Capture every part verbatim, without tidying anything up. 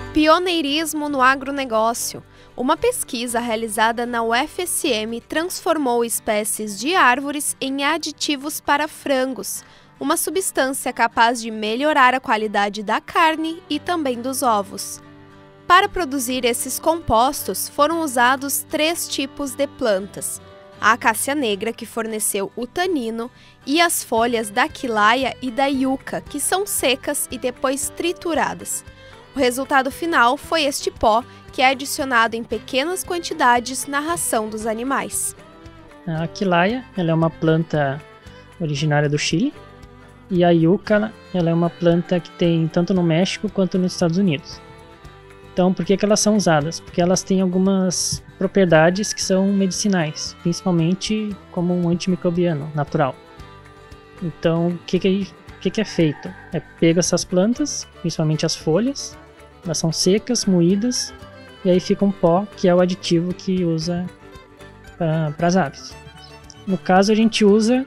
Pioneirismo no agronegócio. Uma pesquisa realizada na U F S M transformou espécies de árvores em aditivos para frangos, uma substância capaz de melhorar a qualidade da carne e também dos ovos. Para produzir esses compostos, foram usados três tipos de plantas: a acácia negra, que forneceu o tanino, e as folhas da quilaia e da iuca, que são secas e depois trituradas. O resultado final foi este pó, que é adicionado em pequenas quantidades na ração dos animais. A quilaia, ela é uma planta originária do Chile, e a iuca, ela é uma planta que tem tanto no México quanto nos Estados Unidos. Então, por que que elas são usadas? Porque elas têm algumas propriedades que são medicinais, principalmente como um antimicrobiano natural. Então, o que que, o que que é feito? É pego essas plantas, principalmente as folhas, elas são secas, moídas, e aí fica um pó, que é o aditivo que usa para as aves. No caso, a gente usa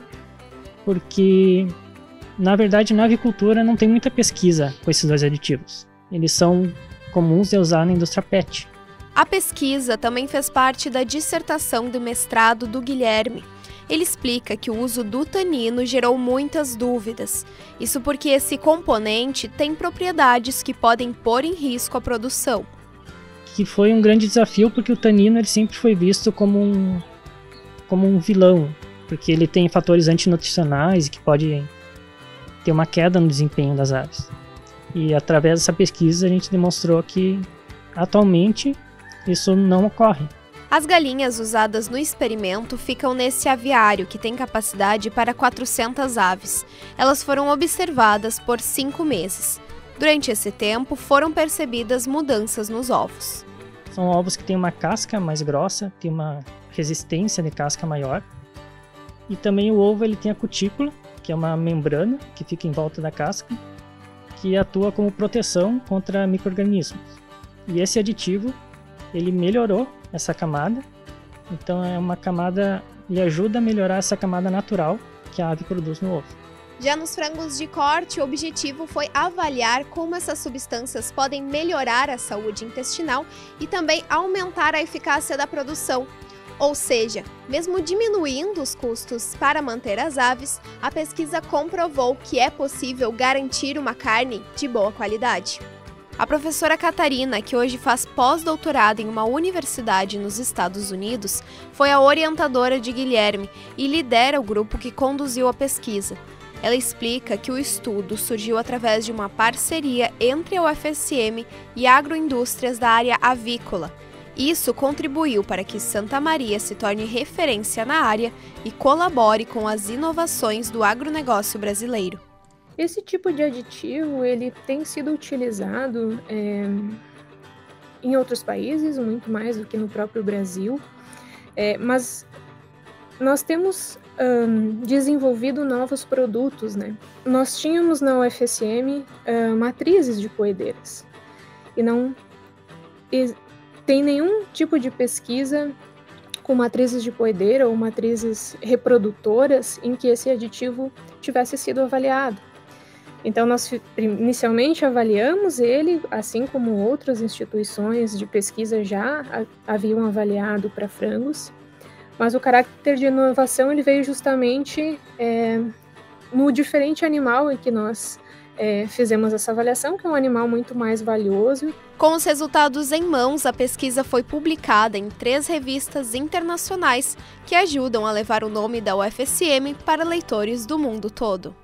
porque, na verdade, na avicultura não tem muita pesquisa com esses dois aditivos. Eles são comuns de usar na indústria pet. A pesquisa também fez parte da dissertação de mestrado do Guilherme. Ele explica que o uso do tanino gerou muitas dúvidas. Isso porque esse componente tem propriedades que podem pôr em risco a produção. Que foi um grande desafio, porque o tanino ele sempre foi visto como um, como um vilão, porque ele tem fatores antinutricionais que podem ter uma queda no desempenho das aves. E através dessa pesquisa a gente demonstrou que atualmente isso não ocorre. As galinhas usadas no experimento ficam nesse aviário, que tem capacidade para quatrocentas aves. Elas foram observadas por cinco meses. Durante esse tempo, foram percebidas mudanças nos ovos. São ovos que têm uma casca mais grossa, tem uma resistência de casca maior. E também o ovo ele tem a cutícula, que é uma membrana que fica em volta da casca, que atua como proteção contra micro-organismos. E esse aditivo, ele melhorou essa camada, então é uma camada, ele ajuda a melhorar essa camada natural que a ave produz no ovo. Já nos frangos de corte, o objetivo foi avaliar como essas substâncias podem melhorar a saúde intestinal e também aumentar a eficácia da produção. Ou seja, mesmo diminuindo os custos para manter as aves, a pesquisa comprovou que é possível garantir uma carne de boa qualidade. A professora Catarina, que hoje faz pós-doutorado em uma universidade nos Estados Unidos, foi a orientadora de Guilherme e lidera o grupo que conduziu a pesquisa. Ela explica que o estudo surgiu através de uma parceria entre a U F S M e agroindústrias da área avícola. Isso contribuiu para que Santa Maria se torne referência na área e colabore com as inovações do agronegócio brasileiro. Esse tipo de aditivo ele tem sido utilizado é, em outros países, muito mais do que no próprio Brasil, é, mas nós temos um, desenvolvido novos produtos, né? Nós tínhamos na U F S M uh, matrizes de poedeiras e não e tem nenhum tipo de pesquisa com matrizes de poedeira ou matrizes reprodutoras em que esse aditivo tivesse sido avaliado. Então, nós inicialmente avaliamos ele, assim como outras instituições de pesquisa já haviam avaliado para frangos, mas o caráter de inovação ele veio justamente é, no diferente animal em que nós é, fizemos essa avaliação, que é um animal muito mais valioso. Com os resultados em mãos, a pesquisa foi publicada em três revistas internacionais que ajudam a levar o nome da U F S M para leitores do mundo todo.